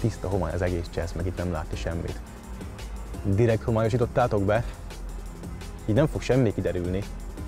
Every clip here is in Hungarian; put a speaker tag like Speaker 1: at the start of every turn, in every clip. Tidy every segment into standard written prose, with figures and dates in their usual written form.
Speaker 1: tiszta homály az egész csesz, meg itt nem látni semmit. Direkt homályosítottátok be? Így nem fog semmi kiderülni.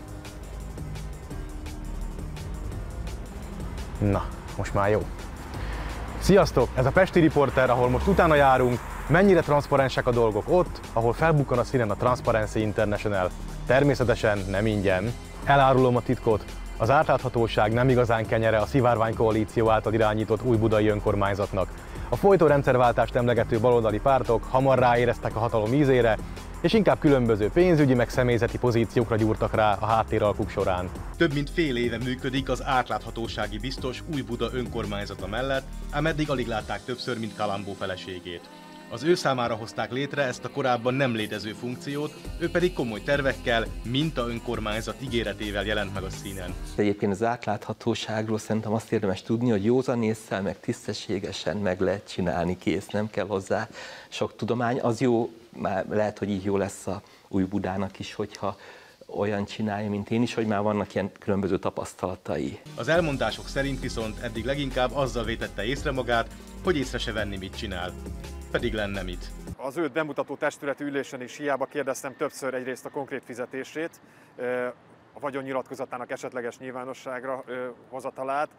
Speaker 1: Na, most már jó. Sziasztok! Ez a Pesti Riporter, ahol most utána járunk, mennyire transzparensek a dolgok ott, ahol felbukkan a színen a Transparency International. Természetesen nem ingyen. Elárulom a titkot, az átláthatóság nem igazán kenyere a Szivárvány koalíció által irányított újbudai önkormányzatnak. A folytó rendszerváltást emlegető baloldali pártok hamar ráéreztek a hatalom ízére, és inkább különböző pénzügyi meg személyzeti pozíciókra gyúrtak rá a háttéralkuk során. Több mint fél éve működik az átláthatósági biztos Újbuda önkormányzata mellett, ám eddig alig látták többször, mint Kalambó feleségét. Az ő számára hozták létre ezt a korábban nem létező funkciót, ő pedig komoly tervekkel, minta önkormányzat ígéretével jelent meg a színen.
Speaker 2: Egyébként az átláthatóságról szerintem azt érdemes tudni, hogy józanésszel, meg tisztességesen meg lehet csinálni, kész, nem kell hozzá sok tudomány. Az jó, már lehet, hogy így jó lesz a Újbudának is, hogyha olyan csinálja, mint én is, hogy már vannak ilyen különböző tapasztalatai.
Speaker 1: Az elmondások szerint viszont eddig leginkább azzal vétette észre magát, hogy észre se venni, mit csinál. Pedig lenne mit.
Speaker 3: Az őt bemutató testületi ülésen is hiába kérdeztem többször egyrészt a konkrét fizetését, a vagyonnyilatkozatának esetleges nyilvánosságra hozatalát,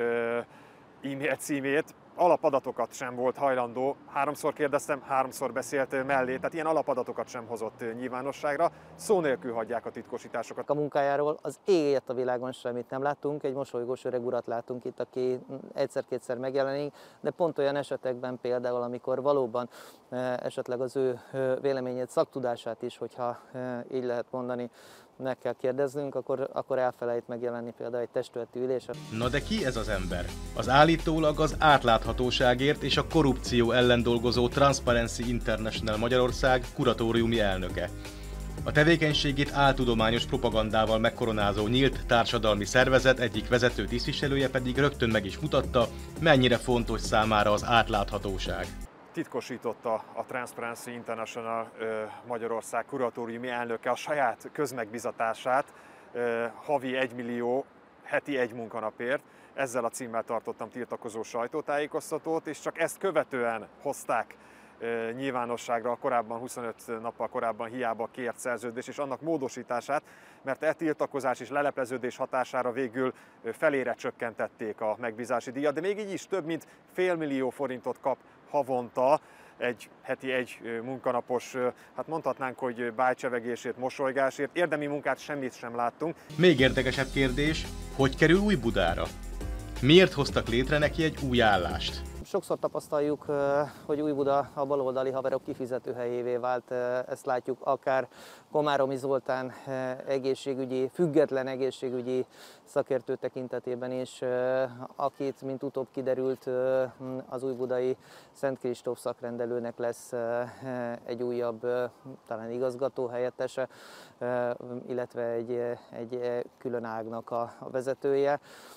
Speaker 3: e-mail címét, alapadatokat sem volt hajlandó, háromszor kérdeztem, háromszor beszélt mellé, tehát ilyen alapadatokat sem hozott nyilvánosságra, szó nélkül hagyják a titkosításokat.
Speaker 4: A munkájáról az éget a világon semmit nem láttunk, egy mosolygós öreg urat látunk itt, aki egyszer-kétszer megjelenik, de pont olyan esetekben például, amikor valóban esetleg az ő véleményét, szaktudását is, hogyha így lehet mondani, meg kell kérdeznünk, akkor elfelejt megjelenni például egy testületi ülésen.
Speaker 1: Na de ki ez az ember? Az állítólag az átláthatóságért és a korrupció ellen dolgozó Transparency International Magyarország kuratóriumi elnöke. A tevékenységét áltudományos propagandával megkoronázó nyílt társadalmi szervezet egyik vezető tisztviselője pedig rögtön meg is mutatta, mennyire fontos számára az átláthatóság.
Speaker 3: Titkosította a Transparency International Magyarország kuratóriumi elnöke a saját közmegbizatását havi 1 millió, heti 1 munkanapért. Ezzel a címmel tartottam tiltakozó sajtótájékoztatót, és csak ezt követően hozták nyilvánosságra a korábban 25 nappal korábban hiába kért szerződés és annak módosítását, mert e tiltakozás és lelepleződés hatására végül felére csökkentették a megbízási díjat, de még így is több mint fél millió forintot kap havonta, egy heti 1 munkanapos, hát mondhatnánk, hogy bájcsevegésért, mosolygásért, érdemi munkát semmit sem láttunk.
Speaker 1: Még érdekesebb kérdés, hogy kerül Újbudára? Miért hoztak létre neki egy új állást?
Speaker 4: Sokszor tapasztaljuk, hogy Újbuda a baloldali haverok kifizetőhelyévé vált. Ezt látjuk akár Komáromi Zoltán egészségügyi, független egészségügyi szakértő tekintetében is, akit, mint utóbb kiderült, az újbudai Szent Kristóf szakrendelőnek lesz egy újabb, talán igazgató helyettese, illetve egy külön ágnak a vezetője.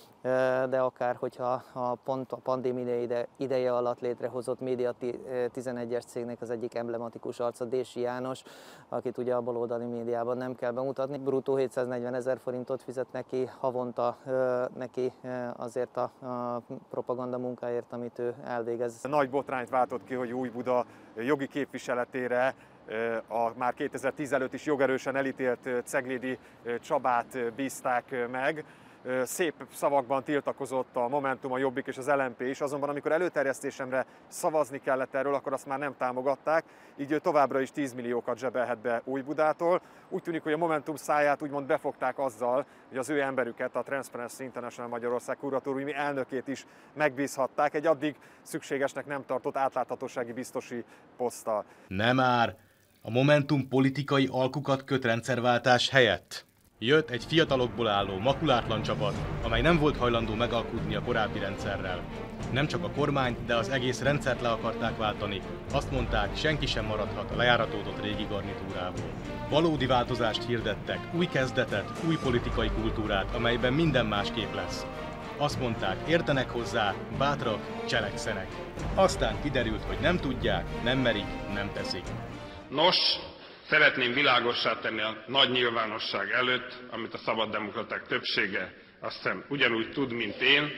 Speaker 4: De akár, hogyha pont a pandémia ideje alatt létrehozott Média 11-es cégnek az egyik emblematikus arca, Dési János, akit ugye a baloldali médiában nem kell bemutatni. Bruttó 740 000 forintot fizet neki havonta neki azért a propaganda munkáért, amit ő elvégez.
Speaker 3: Nagy botrányt váltott ki, hogy Újbuda jogi képviseletére a már 2010 előtt is jogerősen elítélt Ceglédi Csabát bízták meg. Szép szavakban tiltakozott a Momentum, a Jobbik és az LMP is, azonban amikor előterjesztésemre szavazni kellett erről, akkor azt már nem támogatták, így továbbra is 10 milliókat zsebelhet be Újbudától. Úgy tűnik, hogy a Momentum száját úgymond befogták azzal, hogy az ő emberüket, a Transparency International Magyarország kuratóriumi elnökét is megbízhatták egy addig szükségesnek nem tartott átláthatósági biztosi poszttal.
Speaker 1: Nem már! A Momentum politikai alkukat köt rendszerváltás helyett. Jött egy fiatalokból álló, makulátlan csapat, amely nem volt hajlandó megalkudni a korábbi rendszerrel. Nem csak a kormányt, de az egész rendszert le akarták váltani. Azt mondták, senki sem maradhat a lejáratódott régi garnitúrából. Valódi változást hirdettek, új kezdetet, új politikai kultúrát, amelyben minden másképp lesz. Azt mondták, értenek hozzá, bátrak, cselekszenek. Aztán kiderült, hogy nem tudják, nem merik, nem teszik.
Speaker 5: Nos, szeretném világossá tenni a nagy nyilvánosság előtt, amit a szabaddemokraták többsége azt hiszem ugyanúgy tud, mint én,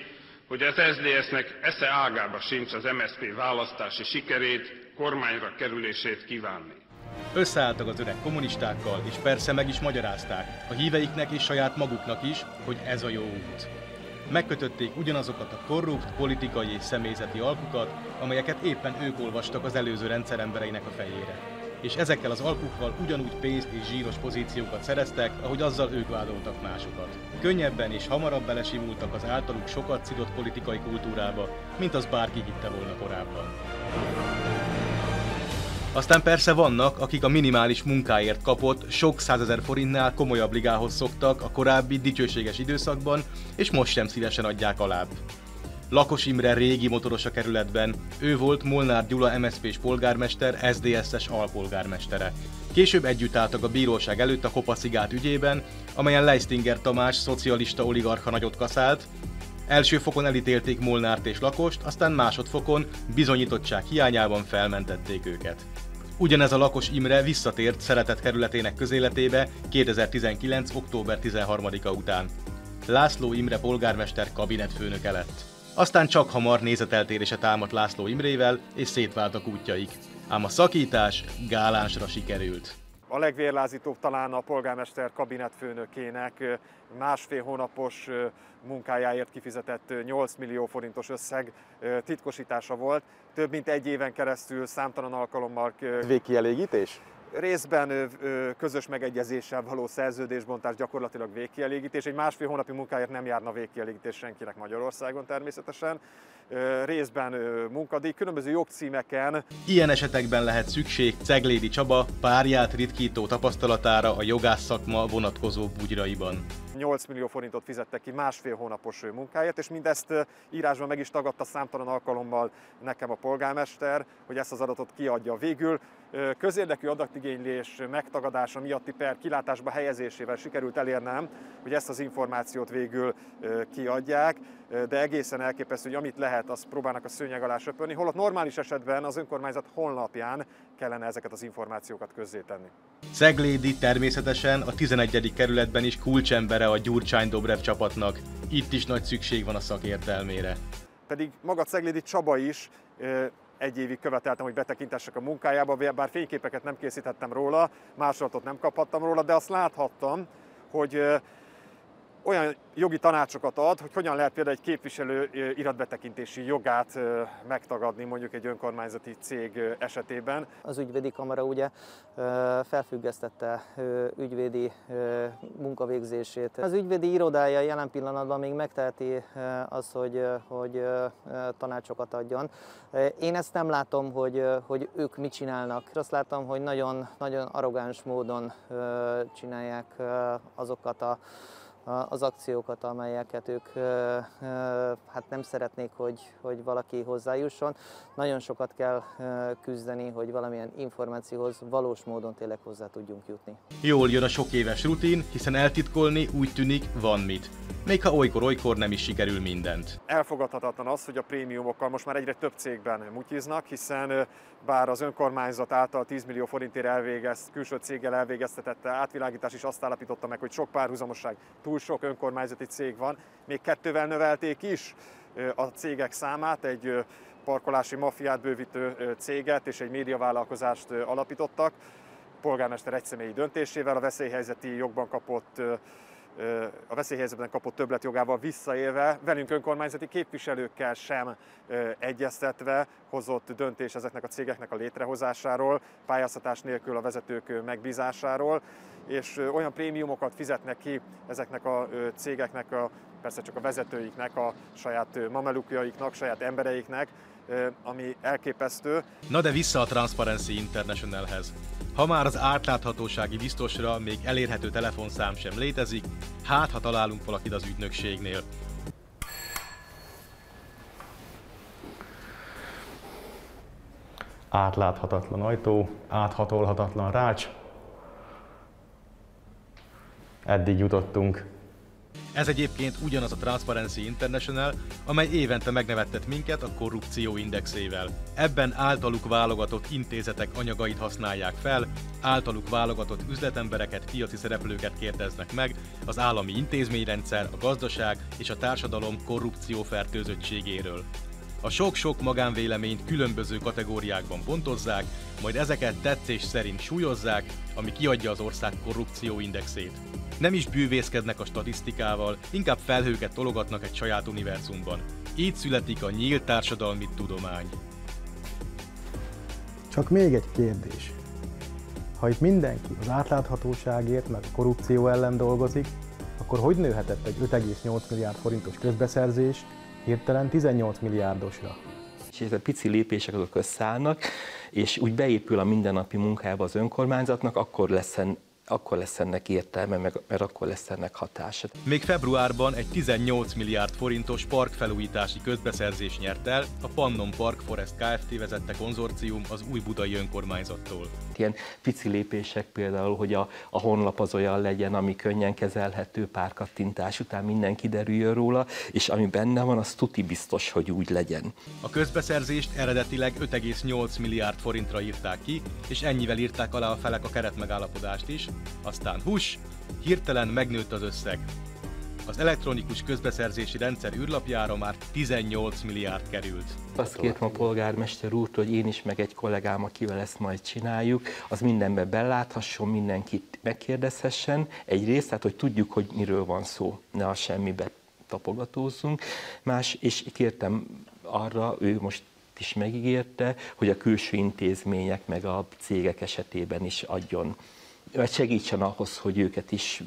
Speaker 5: hogy az SZDSZ-nek esze ágába sincs az MSZP választási sikerét, kormányra kerülését kívánni.
Speaker 1: Összeálltak az öreg kommunistákkal, és persze meg is magyarázták a híveiknek és saját maguknak is, hogy ez a jó út. Megkötötték ugyanazokat a korrupt, politikai és személyzeti alkukat, amelyeket éppen ők olvastak az előző rendszer embereinek a fejére. És ezekkel az alkukkal ugyanúgy pénzt és zsíros pozíciókat szereztek, ahogy azzal ők vádoltak másokat. Könnyebben és hamarabb belesimultak az általuk sokat szidott politikai kultúrába, mint az bárki hitte volna korábban. Aztán persze vannak, akik a minimális munkáért kapott sok 100 000 forintnál komolyabb ligához szoktak a korábbi dicsőséges időszakban, és most sem szívesen adják alább. Lakos Imre régi motoros a kerületben, ő volt Molnár Gyula MSZP-s polgármester, SZDSZ-es alpolgármestere. Később együtt álltak a bíróság előtt a Kopaszigát ügyében, amelyen Leistinger Tamás szocialista oligarcha nagyot kaszált. Első fokon elítélték Molnárt és Lakost, aztán másodfokon bizonyítottság hiányában felmentették őket. Ugyanez a Lakos Imre visszatért szeretett kerületének közéletébe 2019. október 13-a után. László Imre polgármester kabinetfőnöke lett. Aztán csak hamar nézeteltérése támadt László Imrével, és szétváltak útjaik. Ám a szakítás gálánsra sikerült.
Speaker 3: A legvérlázítóbb talán a polgármester kabinetfőnökének másfél hónapos munkájáért kifizetett 8 millió forintos összeg titkosítása volt. Több mint egy éven keresztül számtalan alkalommal...
Speaker 1: Végkielégítés?
Speaker 3: Részben közös megegyezéssel való szerződésbontás, gyakorlatilag végkielégítés. Egy másfél hónapi munkáért nem járna végkielégítés senkinek Magyarországon természetesen. Részben munkadíj, különböző jogcímeken.
Speaker 1: Ilyen esetekben lehet szükség Ceglédi Csaba párját ritkító tapasztalatára a jogász szakma vonatkozó bugyraiban.
Speaker 3: 8 millió forintot fizettek ki másfél hónapos munkáért, és mindezt írásban meg is tagadta számtalan alkalommal nekem a polgármester, hogy ezt az adatot kiadja. Végül közérdekű adatigénylés megtagadása miatti per kilátásba helyezésével sikerült elérnem, hogy ezt az információt végül kiadják, de egészen elképesztő, hogy amit lehet, azt próbálnak a szőnyeg alá söpörni, holott normális esetben az önkormányzat honlapján kellene ezeket az információkat közzétenni.
Speaker 1: Ceglédi természetesen a 11. kerületben is kulcsembere a Gyurcsány-Dobrev csapatnak. Itt is nagy szükség van a szakértelmére.
Speaker 3: Pedig maga Ceglédi Csaba is egy évig követeltem, hogy betekintessek a munkájába, bár fényképeket nem készíthettem róla, másolatot nem kaphattam róla, de azt láthattam, hogy olyan jogi tanácsokat ad, hogy hogyan lehet például egy képviselő iratbetekintési jogát megtagadni mondjuk egy önkormányzati cég esetében.
Speaker 4: Az ügyvédi kamara ugye felfüggesztette ügyvédi munkavégzését. Az ügyvédi irodája jelen pillanatban még megteheti azt, hogy tanácsokat adjon. Én ezt nem látom, hogy ők mit csinálnak. Azt látom, hogy nagyon, nagyon arrogáns módon csinálják azokat az akciókat, amelyeket ők hát nem szeretnék, hogy valaki hozzájusson. Nagyon sokat kell küzdeni, hogy valamilyen információhoz valós módon tényleg hozzá tudjunk jutni.
Speaker 1: Jól jön a sok éves rutin, hiszen eltitkolni úgy tűnik van mit. Még ha olykor-olykor nem is sikerül mindent.
Speaker 3: Elfogadhatatlan az, hogy a prémiumokkal most már egyre több cégben mutyiznak, hiszen bár az önkormányzat által 10 millió forintért külső céggel elvégeztetett átvilágítás is azt állapította meg, hogy sok párhuzamosság, túl sok önkormányzati cég van, még 2-vel növelték is a cégek számát, egy parkolási maffiát bővítő céget és egy médiavállalkozást alapítottak. A polgármester egyszemélyi döntésével a veszélyhelyzetben kapott többletjogával visszaélve, velünk önkormányzati képviselőkkel sem egyeztetve hozott döntés ezeknek a cégeknek a létrehozásáról, pályáztatás nélkül a vezetők megbízásáról, és olyan prémiumokat fizetnek ki ezeknek a cégeknek, persze csak a vezetőiknek, a saját mamelukjaiknak, saját embereiknek, ami elképesztő.
Speaker 1: Na de vissza a Transparency Internationalhez. Ha már az átláthatósági biztosra még elérhető telefonszám sem létezik, hát ha találunk valakit az ügynökségnél. Átláthatatlan ajtó, áthatolhatatlan rács. Eddig jutottunk. Ez egyébként ugyanaz a Transparency International, amely évente megnevettet minket a korrupció indexével. Ebben általuk válogatott intézetek anyagait használják fel, általuk válogatott üzletembereket, piaci szereplőket kérdeznek meg az állami intézményrendszer, a gazdaság és a társadalom korrupciófertőzöttségéről. A sok-sok magánvéleményt különböző kategóriákban pontozzák, majd ezeket tetszés szerint súlyozzák, ami kiadja az ország korrupcióindexét. Nem is bűvészkednek a statisztikával, inkább felhőket tologatnak egy saját univerzumban. Így születik a nyílt társadalmi tudomány. Csak még egy kérdés. Ha itt mindenki az átláthatóságért meg a korrupció ellen dolgozik, akkor hogy nőhetett egy 5,8 milliárd forintos közbeszerzés hirtelen 18 milliárdosra?
Speaker 2: És ezek a pici lépések azok összeállnak, és úgy beépül a mindennapi munkába az önkormányzatnak, akkor lesz ennek értelme, mert akkor lesz ennek hatása.
Speaker 1: Még februárban egy 18 milliárd forintos parkfelújítási közbeszerzés nyert el a Pannon Park Forest Kft. Vezette konzorcium az Újbudai önkormányzattól.
Speaker 2: Ilyen pici lépések például, hogy a honlap az olyan legyen, ami könnyen kezelhető, pár kattintás után minden kiderüljön róla, és ami benne van, az tuti biztos, hogy úgy legyen.
Speaker 1: A közbeszerzést eredetileg 5,8 milliárd forintra írták ki, és ennyivel írták alá a felek a keretmegállapodást is, aztán hirtelen megnőtt az összeg. Az elektronikus közbeszerzési rendszer űrlapjára már 18 milliárd került.
Speaker 2: Azt kértem a polgármester úrtól, hogy én is, meg egy kollégám, akivel ezt majd csináljuk, az mindenben beláthasson, mindenkit megkérdezhessen. Egyrészt, tehát hogy tudjuk, hogy miről van szó, ne a semmibe tapogatózzunk. És kértem arra, ő most is megígérte, hogy a külső intézmények meg a cégek esetében is adjon, vagy segítsen ahhoz, hogy őket is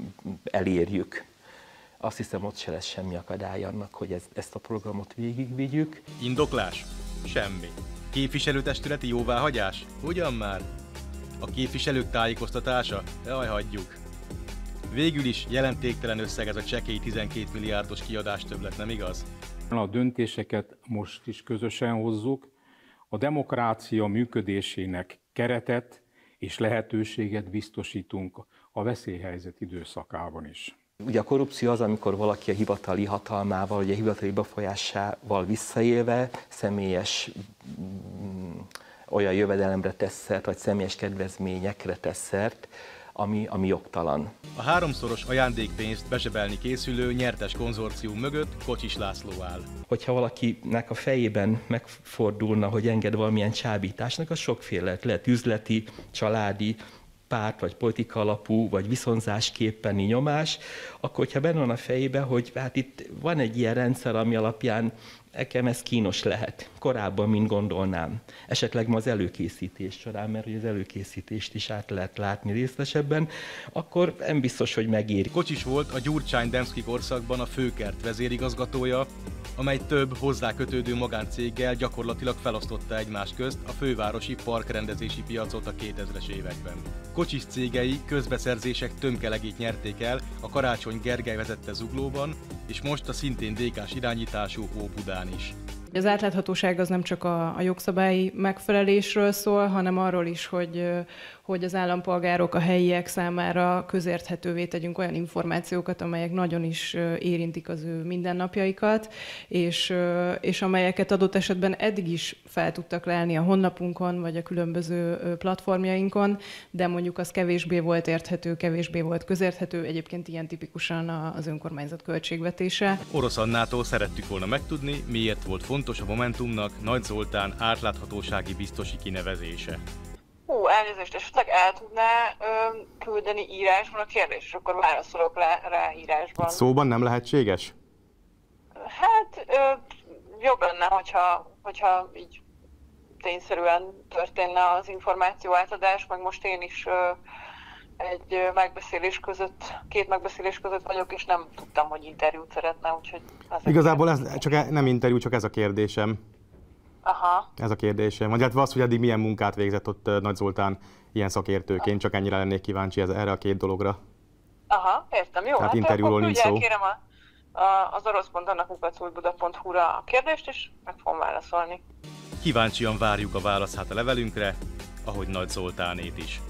Speaker 2: elérjük. Azt hiszem, ott se lesz semmi akadály annak, hogy ezt a programot végigvigyük.
Speaker 1: Indoklás? Semmi. Képviselőtestületi jóváhagyás? Ugyan már? A képviselők tájékoztatása? Jaj, hagyjuk. Végül is jelentéktelen összeg ez a csekély 12 milliárdos kiadástöbblet, nem igaz?
Speaker 6: A döntéseket most is közösen hozzuk. A demokrácia működésének keretet és lehetőséget biztosítunk a veszélyhelyzet időszakában is.
Speaker 2: Ugye a korrupció az, amikor valaki a hivatali hatalmával, vagy a hivatali befolyásával visszaélve személyes olyan jövedelemre tesz szert, vagy személyes kedvezményekre tesz szert, ami jogtalan.
Speaker 1: A 3-szoros ajándékpénzt bezsebelni készülő nyertes konzorcium mögött Kocsis László áll.
Speaker 2: Hogyha valakinek a fejében megfordulna, hogy enged valamilyen csábításnak, az sokféle lehet üzleti, családi, párt, vagy politika alapú, vagy viszonzásképpeni nyomás, akkor hogyha benne van a fejében, hogy hát itt van egy ilyen rendszer, ami alapján nekem ez kínos lehet, korábban, mint gondolnám. Esetleg ma az előkészítés során, mert az előkészítést is át lehet látni részletesebben, akkor nem biztos, hogy megéri.
Speaker 1: Kocsis volt a Gyurcsány-Demszky korszakban a Főkert vezérigazgatója, amely több hozzá kötődő magáncéggel gyakorlatilag felosztotta egymás közt a fővárosi parkrendezési piacot a 2000-es években. Kocsis cégei közbeszerzések tömkelegét nyerték el a Karácsony Gergely vezette Zuglóban, és most a szintén DK-s irányítású Óbudán is.
Speaker 7: Az átláthatóság az nem csak a jogszabályi megfelelésről szól, hanem arról is, hogy az állampolgárok, a helyiek számára közérthetővé tegyünk olyan információkat, amelyek nagyon is érintik az ő mindennapjaikat, és amelyeket adott esetben eddig is fel tudtak lelni a honlapunkon, vagy a különböző platformjainkon, de mondjuk az kevésbé volt érthető, kevésbé volt közérthető, egyébként ilyen tipikusan az önkormányzat költségvetése.
Speaker 1: Orosz Annától szerettük volna megtudni, miért volt fontos a Momentumnak Nagy Zoltán átláthatósági biztosi kinevezése.
Speaker 8: Elnézést, esetleg el tudná küldeni írásban a kérdést, és akkor válaszolok rá írásban.
Speaker 1: Szóban nem lehetséges?
Speaker 8: Hát jobb lenne, hogyha így tényszerűen történne az információ átadás, meg most én is két megbeszélés között vagyok, és nem tudtam, hogy interjút szeretne, úgyhogy...
Speaker 1: Igazából ez csak nem interjú, csak ez a kérdésem.
Speaker 8: Aha.
Speaker 1: Ez a kérdésem. Vagy hát az, hogy eddig milyen munkát végzett ott Nagy Zoltán ilyen szakértőként, csak ennyire lennék kíváncsi erre a két dologra.
Speaker 8: Aha, értem, jó.
Speaker 1: Tehát interjúról nincs szó.
Speaker 8: Kérem az orosz.annak@újbuda.hu-ra a kérdést, és meg fogom válaszolni.
Speaker 1: Kíváncsian várjuk a válaszát a levelünkre, ahogy Nagy Zoltánét is.